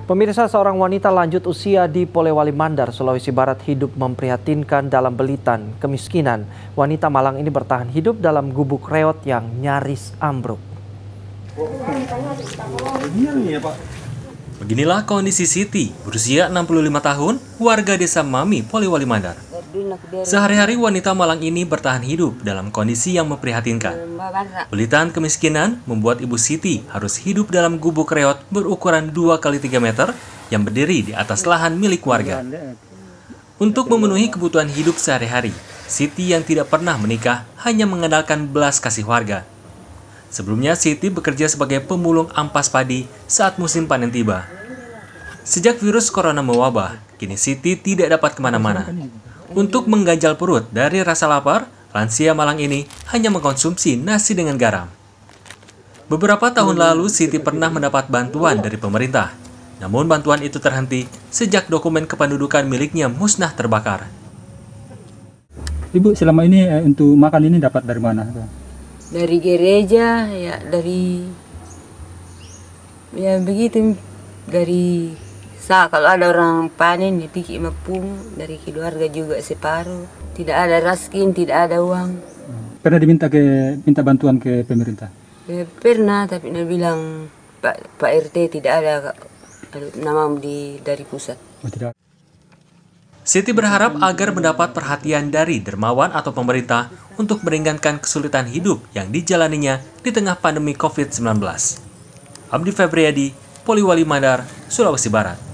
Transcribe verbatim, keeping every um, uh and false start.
Pemirsa, seorang wanita lanjut usia di Polewali Mandar, Sulawesi Barat hidup memprihatinkan dalam belitan kemiskinan. Wanita Malang ini bertahan hidup dalam gubuk reot yang nyaris ambruk. Beginilah kondisi Siti, berusia enam puluh lima tahun, warga desa Mami, Polewali Mandar. Sehari-hari wanita Malang ini bertahan hidup dalam kondisi yang memprihatinkan. Belitan kemiskinan membuat Ibu Siti harus hidup dalam gubuk reot berukuran dua kali tiga meter yang berdiri di atas lahan milik warga. Untuk memenuhi kebutuhan hidup sehari-hari, Siti yang tidak pernah menikah hanya mengandalkan belas kasih warga. Sebelumnya, Siti bekerja sebagai pemulung ampas padi saat musim panen tiba. Sejak virus corona mewabah, kini Siti tidak dapat kemana-mana. Untuk mengganjal perut dari rasa lapar, lansia Malang ini hanya mengkonsumsi nasi dengan garam. Beberapa tahun lalu, Siti pernah mendapat bantuan dari pemerintah. Namun bantuan itu terhenti sejak dokumen kependudukan miliknya musnah terbakar. Ibu selama ini eh, untuk makan ini dapat dari mana? Dari gereja, ya dari ya begitu, dari sa kalau ada orang panen ya pikir mapung, dari keluarga juga separuh. Tidak ada raskin, tidak ada uang. Pernah diminta ke minta bantuan ke pemerintah? Ya, pernah, tapi dia bilang Pak Pak R T tidak ada nama di dari pusat. Oh, tidak. Siti berharap agar mendapat perhatian dari dermawan atau pemerintah untuk meringankan kesulitan hidup yang dijalaninya di tengah pandemi COVID sembilan belas. Abdi Febriadi, Polewali Mandar, Sulawesi Barat.